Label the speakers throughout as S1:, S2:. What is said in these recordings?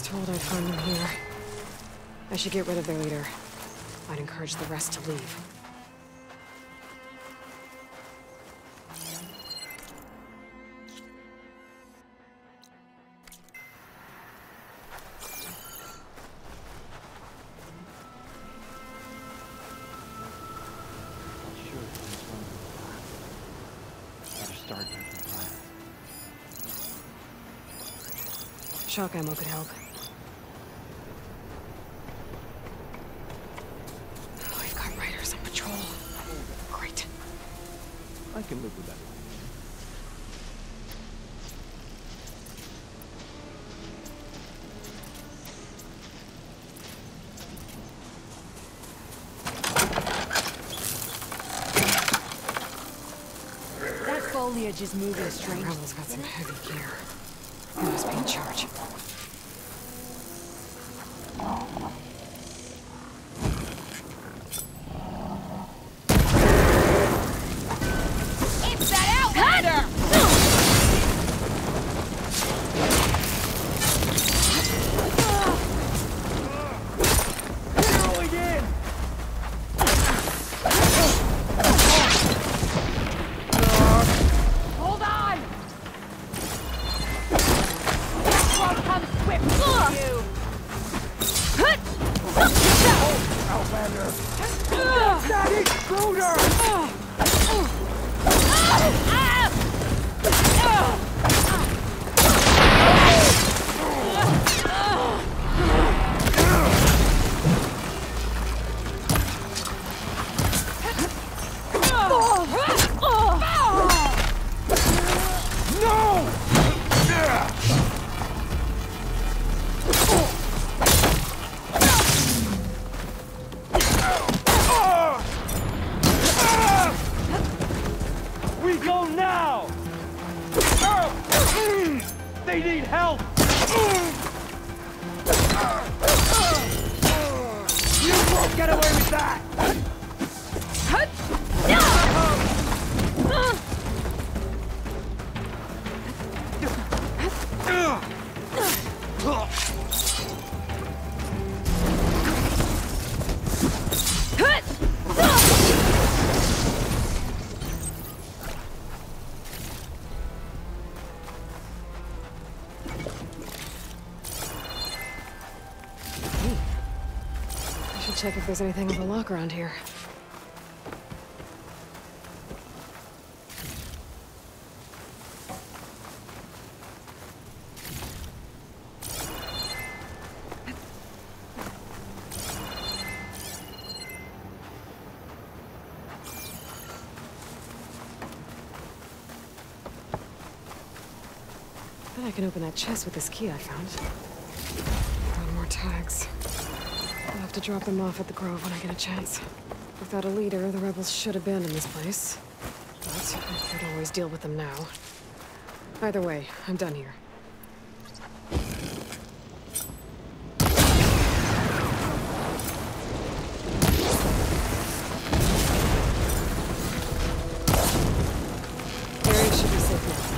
S1: told I'd find them here. I should get rid of their leader. I'd encourage the rest to leave. Shock ammo could help. Oh, we've got riders on patrol. Great.
S2: I can live with that.
S3: That foliage is moving
S1: The
S3: strange.
S1: rebels got some heavy gear. They must be in charge.
S3: It's that outlander!
S2: Zeroing in!
S3: Hold on! This one comes swift to you!
S2: Outlander! That intruder! We go now! They need help! You won't get away with that!
S1: I should check if there's anything of a lock around here. Bet I can open that chest with this key I found. One more tags. I'll have to drop them off at the Grove when I get a chance. Without a leader, the rebels should abandon this place. But I could always deal with them now. Either way, I'm done here. Area should be safe now.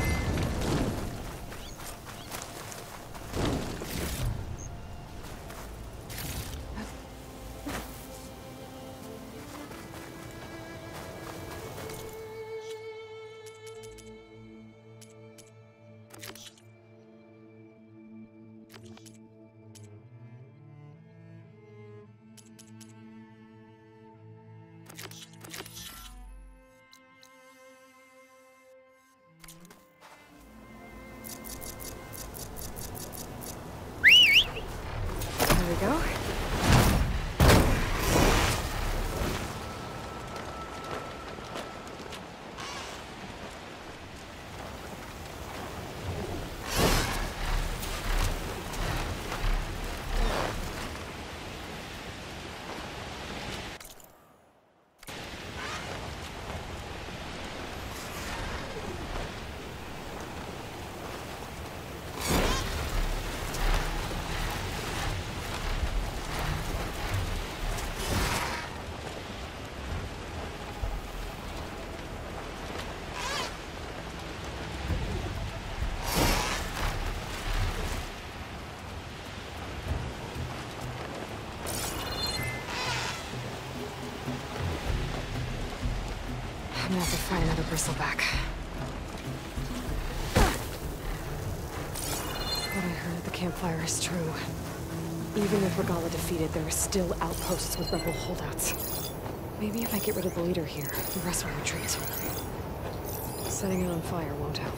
S1: There we go. gonna have to find another bristleback. What I heard at the campfire is true. Even with Regala defeated, there are still outposts with rebel holdouts. Maybe if I get rid of the leader here, the rest will retreat. Setting it on fire won't help.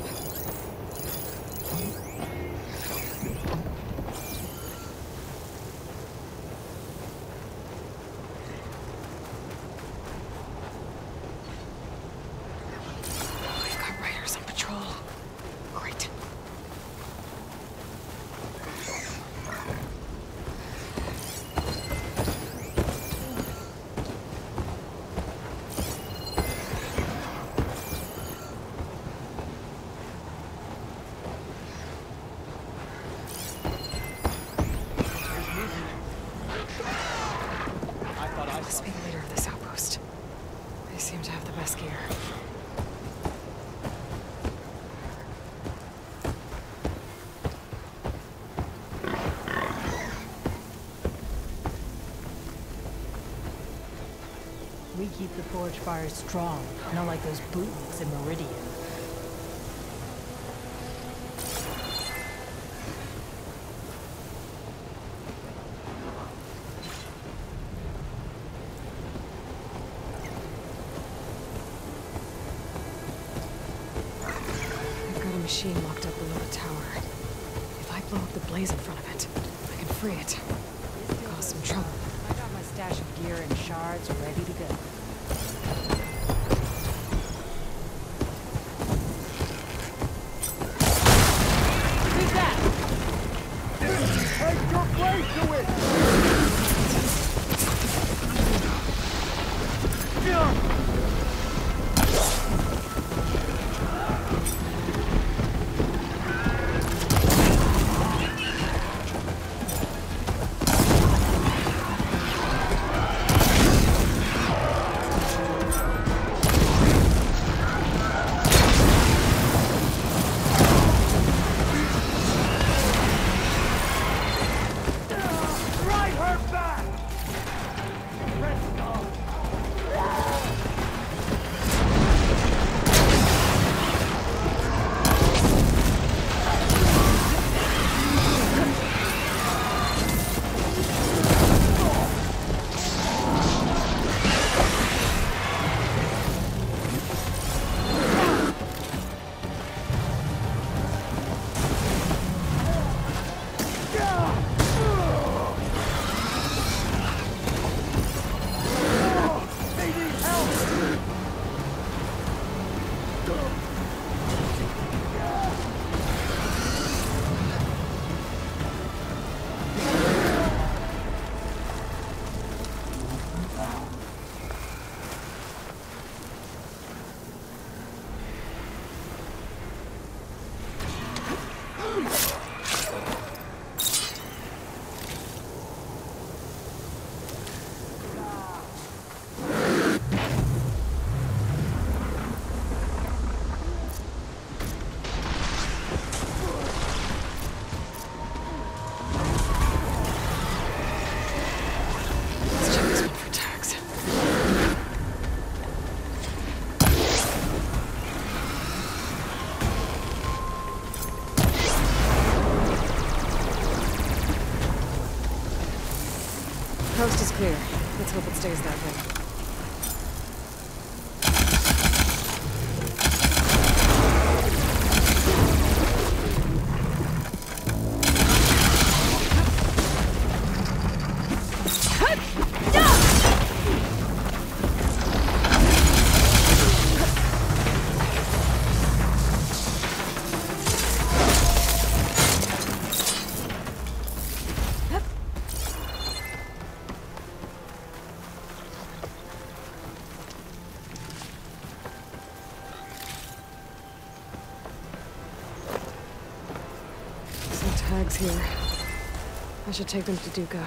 S1: We've got riders on patrol. Great. Must be the leader of this outpost. They seem to have the best gear.
S3: We keep the forge fire strong, not like those bootlegs in Meridian.
S1: Machine locked up below the tower. If I blow up the blaze in front of it, I can free it. Cause some trouble.
S3: I got my stash of gear and shards ready to go. Who's that?
S2: Take your blade to it!
S1: Coast is clear. Let's hope it stays that way. Tags here. I should take them to Duca.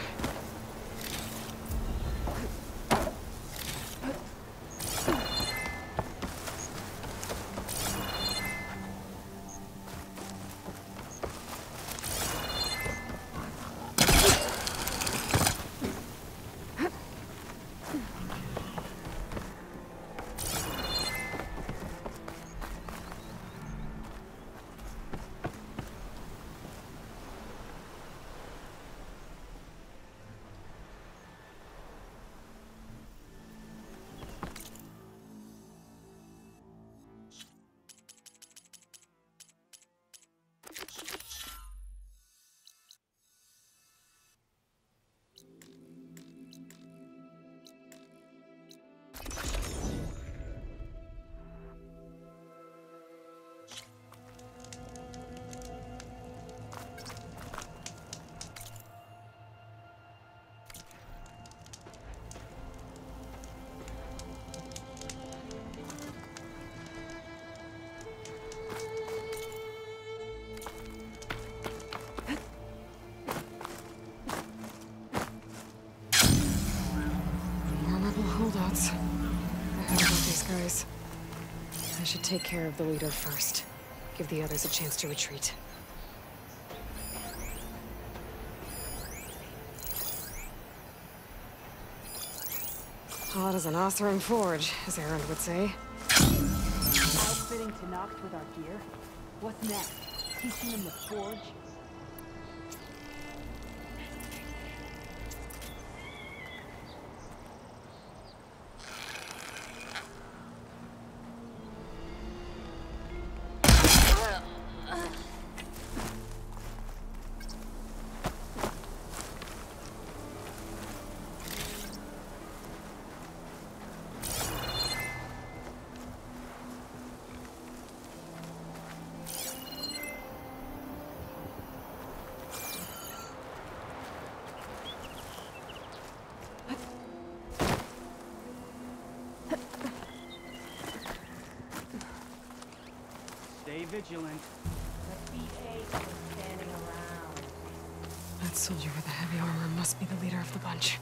S1: place. I should take care of the leader first. Give the others a chance to retreat. Hot as an Oseram forge, as Erend would say.
S3: Outfitting to Noct with our gear? What's next? Teaching them the forge?
S2: Stay vigilant.
S3: The BA is standing around.
S1: That soldier with the heavy armor must be the leader of the bunch.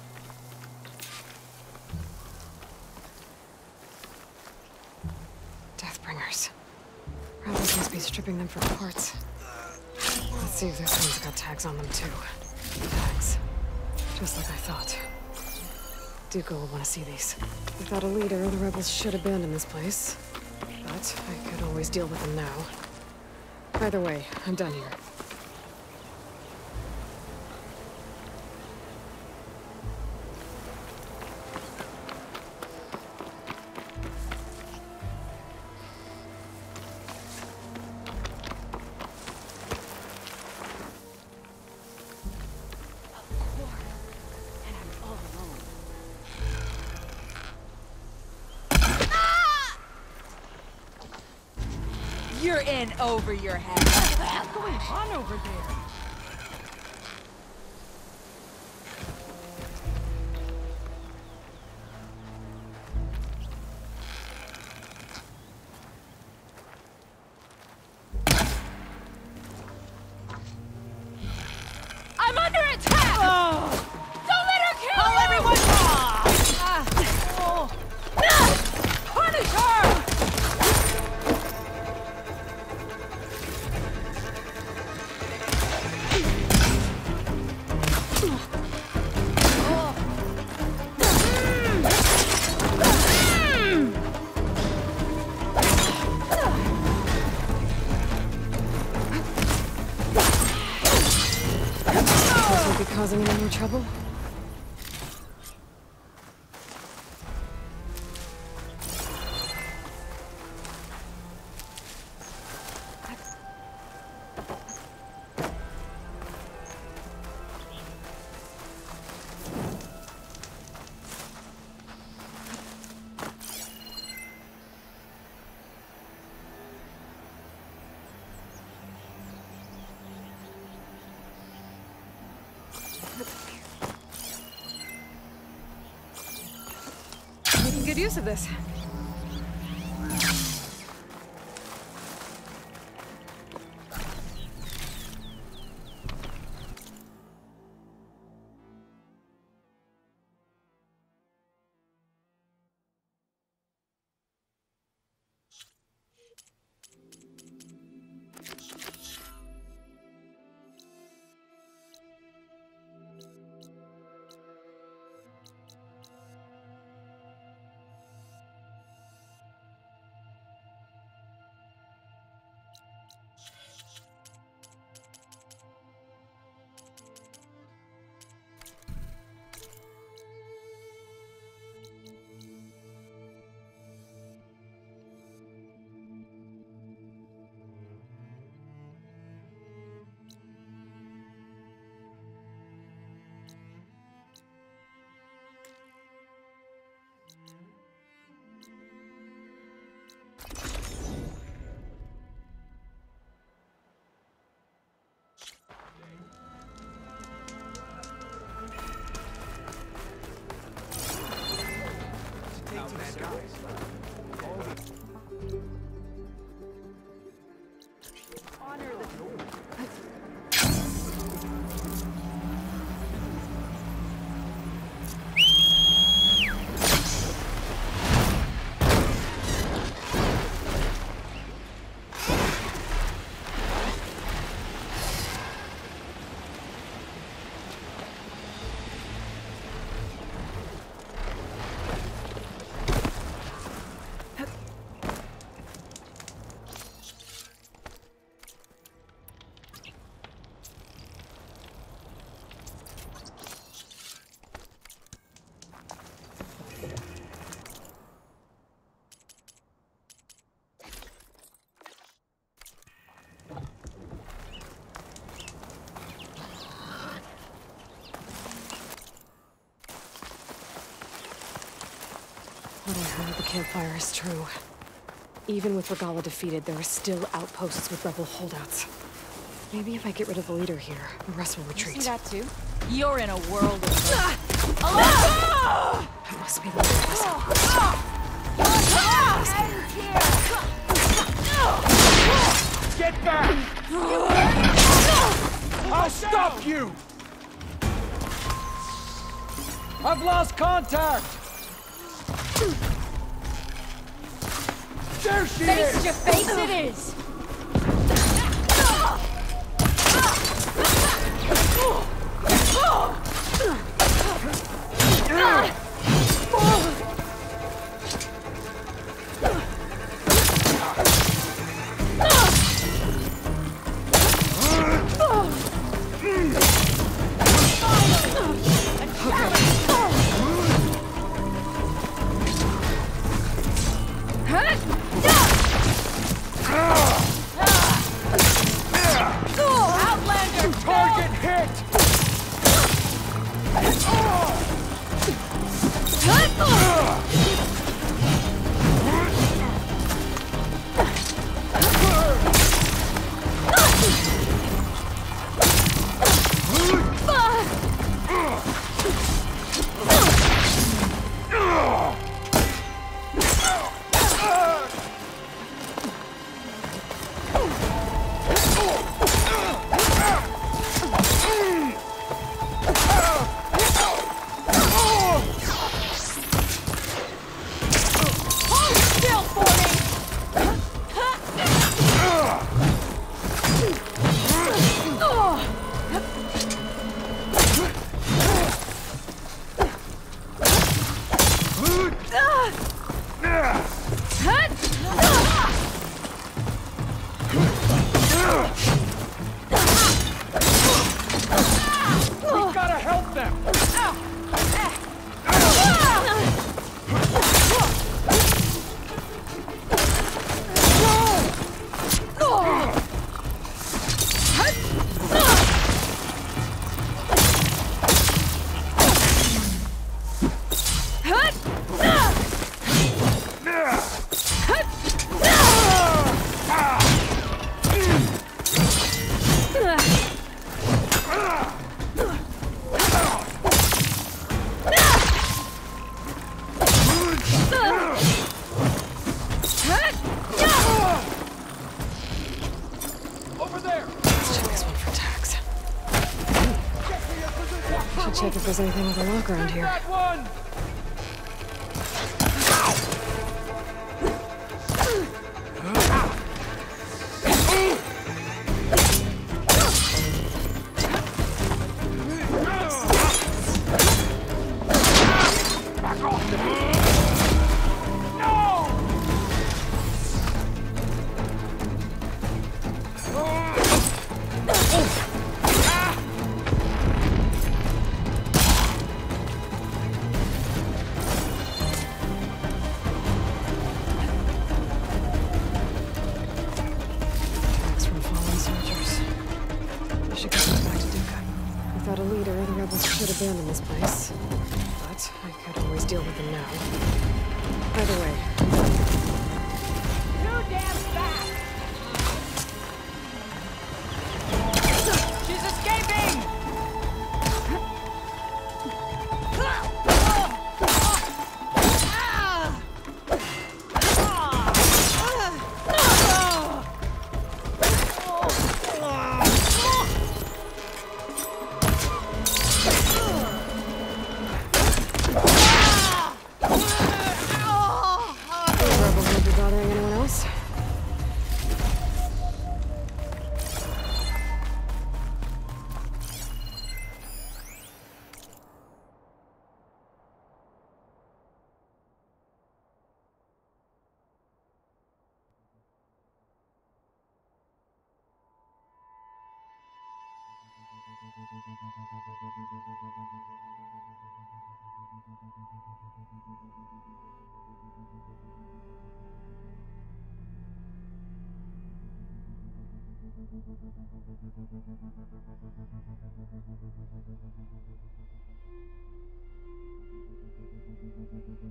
S1: Deathbringers. Rebels must be stripping them for parts. Let's see if this one's got tags on them too. Tags. Just like I thought. Dooku will want to see these. Without a leader, the rebels should abandon this place. But I could always deal with them now. Either way, I'm done here.
S3: You're in over your head. What's going on over there? I'm under attack! Oh. Don't let her kill you! Everyone! Punish her!
S1: Causing any more trouble? Making good use of this. What I heard at the campfire is true. Even with Regala defeated, there are still outposts with rebel holdouts. Maybe if I get rid of the leader here, the rest will retreat.
S3: You see that too? You're in a world of Aloy!
S1: That must be the leader of this outpost.
S2: Get back! I'll stop you! I've lost contact! There she is!
S3: Face to face it is!
S2: Target hit! We've gotta help them! Over there!
S1: Let's check this one for tags. Should check if there's anything with a lock around here.
S2: That one! Back off! No!
S1: Tags from fallen soldiers. I should get back to Duca. Without a leader, the rebels should abandon this place. But I could always deal with them now. Either way,
S3: Too damn fast! She's escaping!
S1: the rebels won't be bothering anyone else.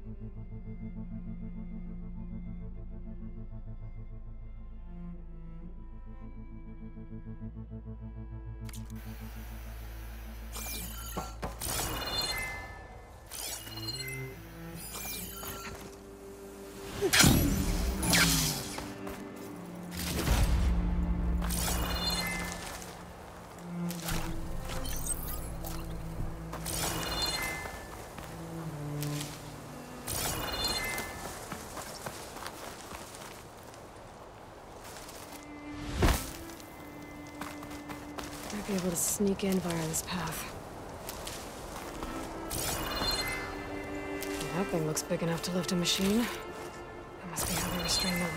S1: Might be able to sneak in via this path. That thing looks big enough to lift a machine. That must be how they restrain them.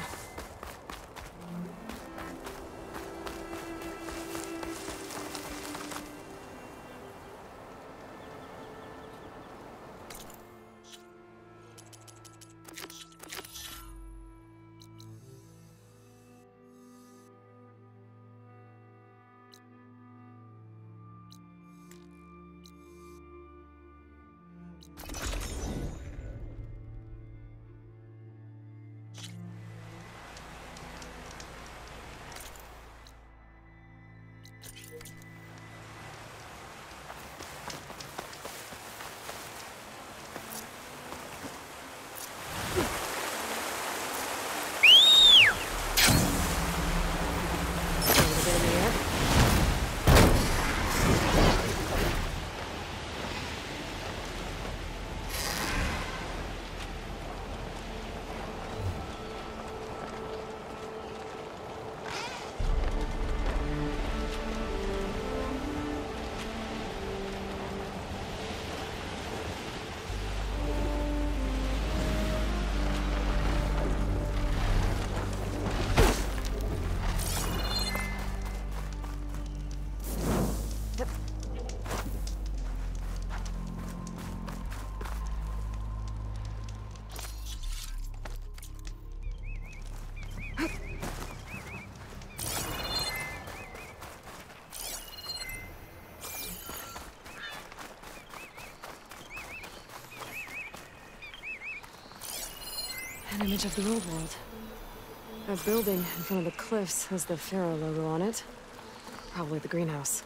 S1: An image of the old world. A building in front of the cliffs has the Pharaoh logo on it. Probably the greenhouse.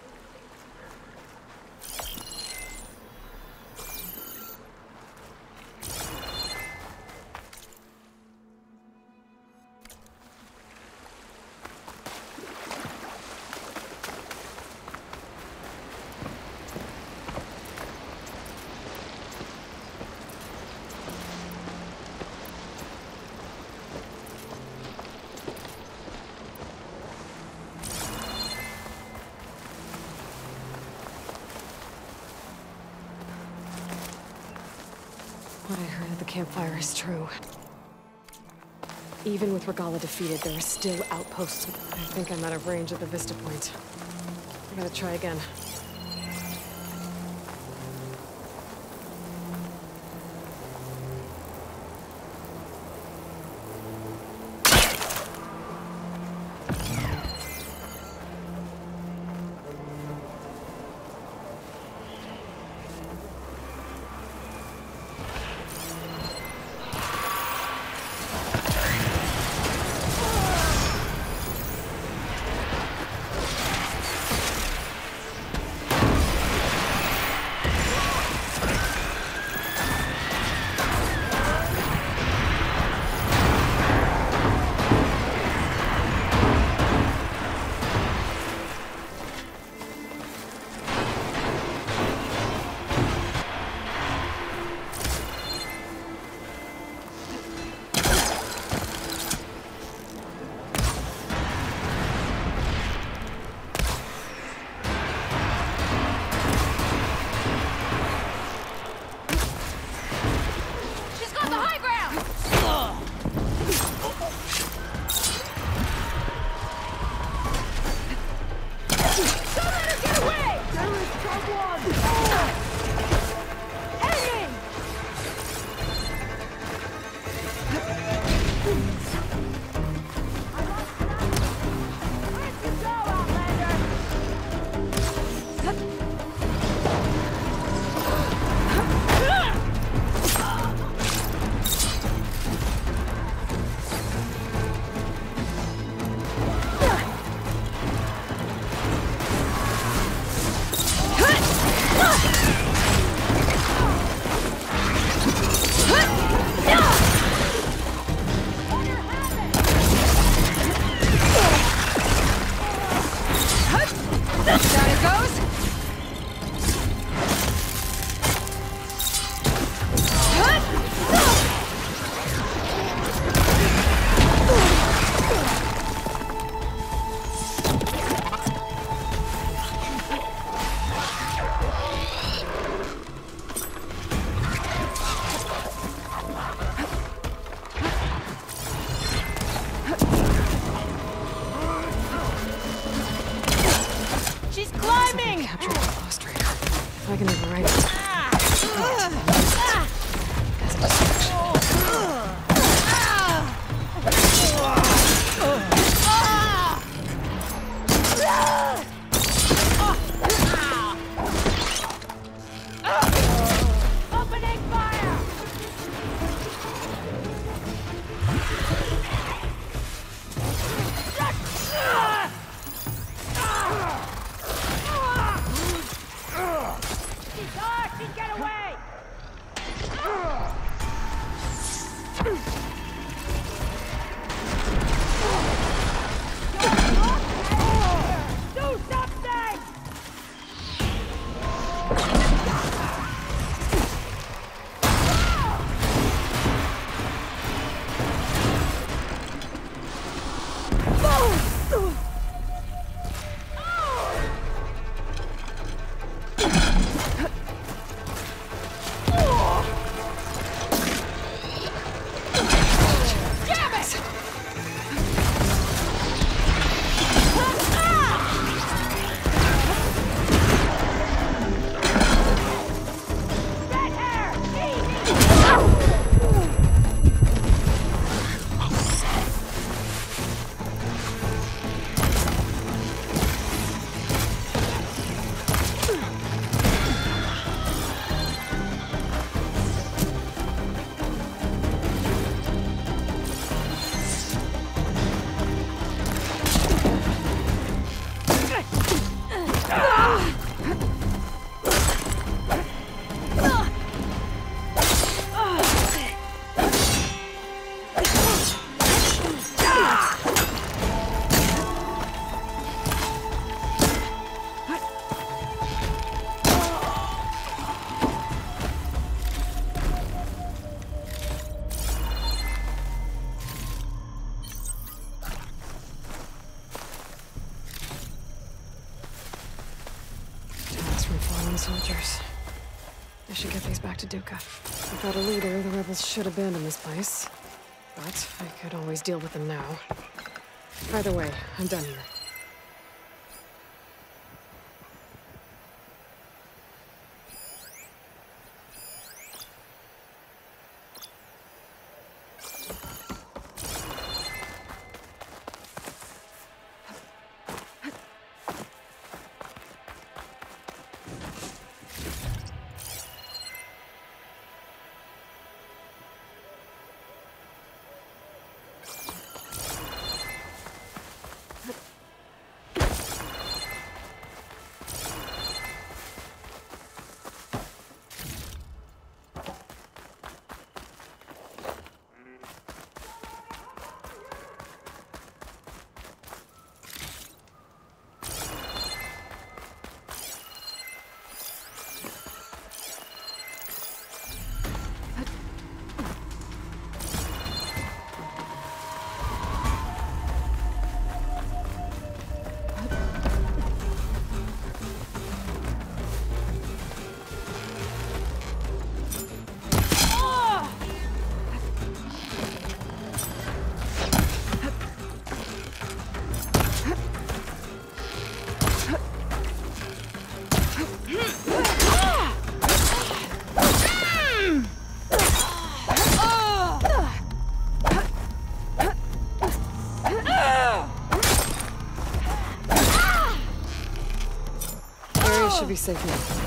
S1: What I heard at the campfire is true. Even with Regala defeated, there are still outposts. I think I'm out of range at the Vista Point. I gotta try again. I can override it. As a distraction.
S3: Opening fire! She's hot! She's get away! Do something!
S1: Soldiers. I should get these back to Duca. Without a leader, the rebels should abandon this place. But I could always deal with them now. Either way, I'm done here. Should be safe now.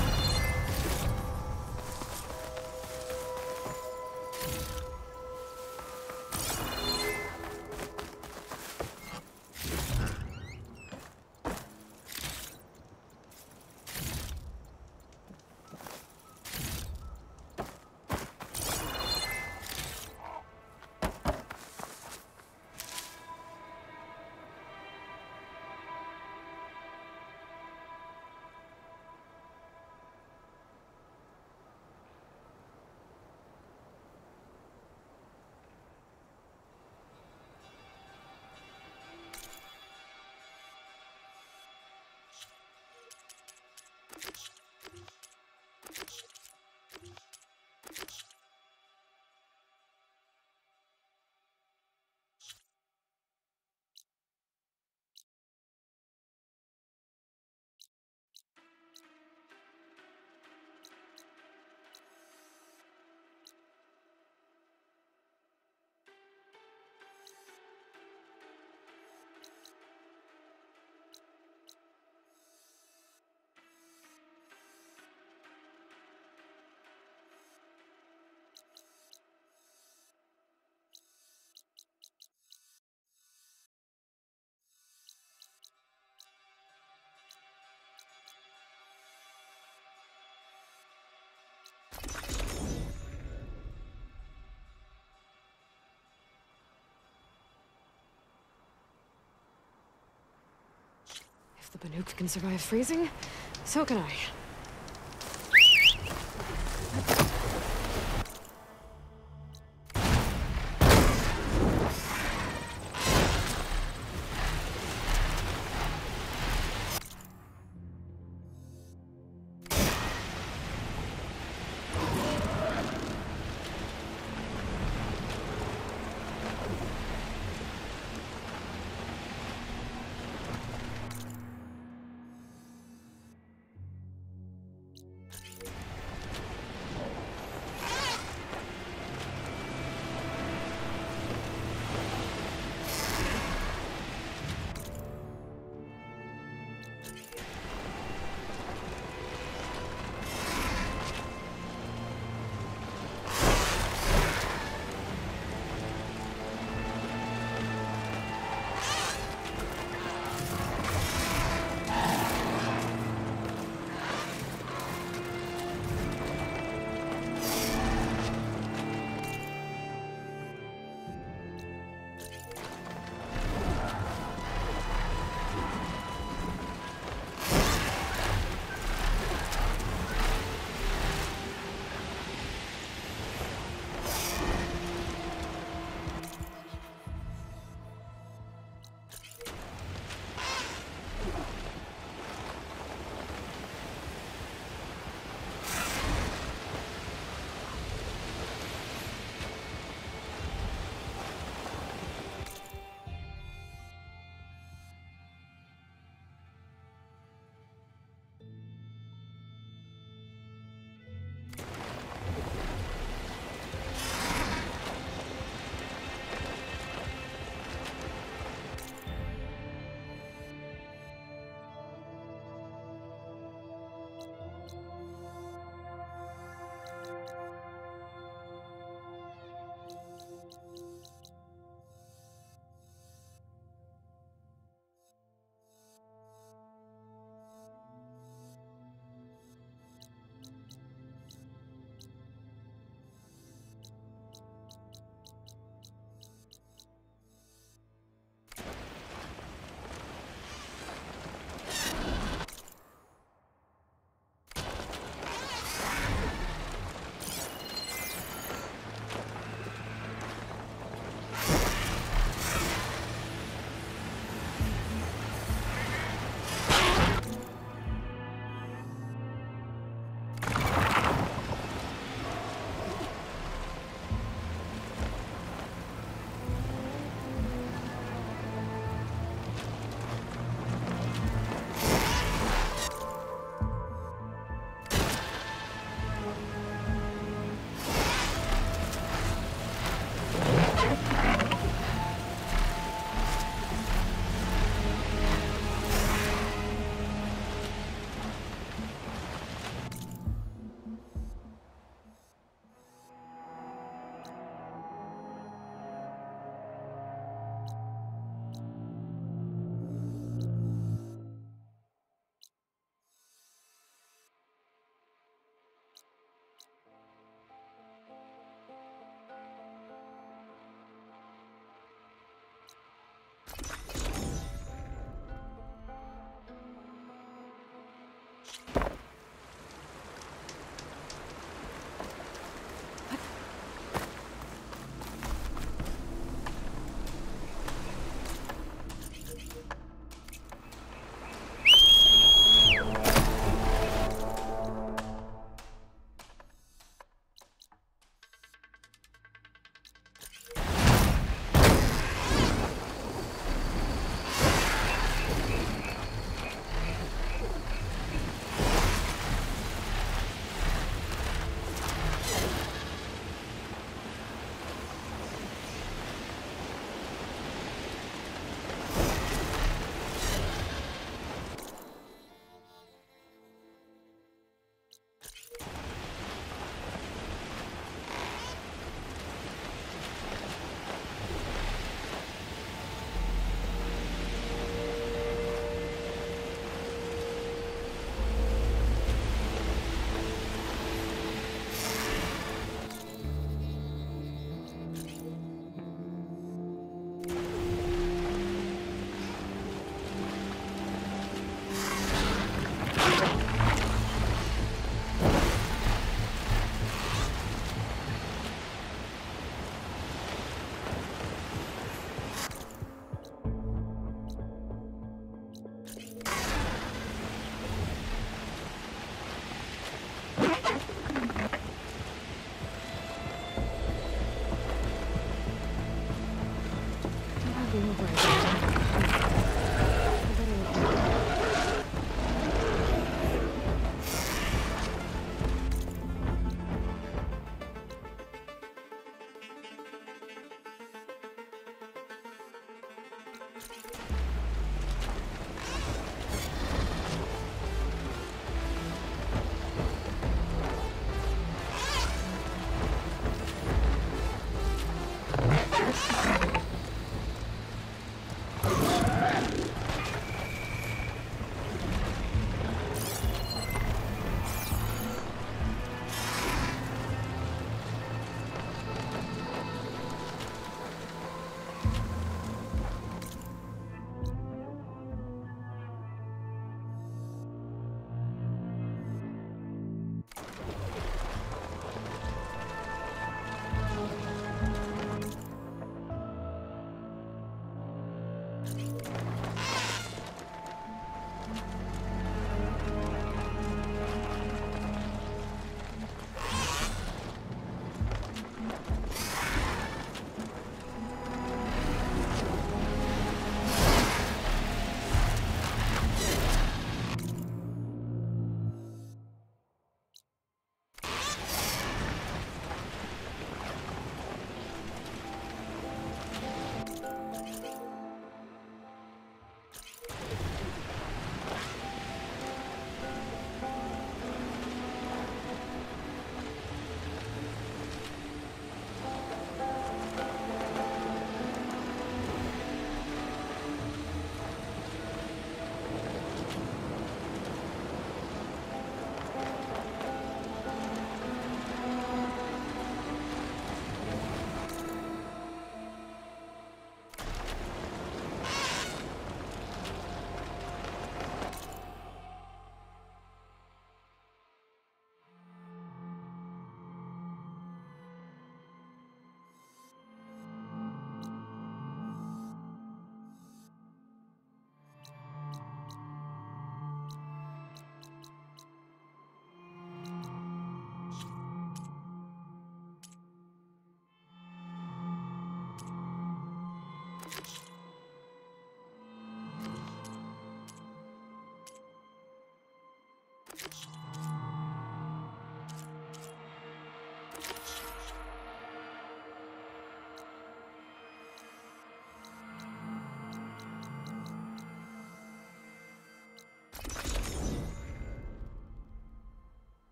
S1: The nuke can survive freezing, so can I.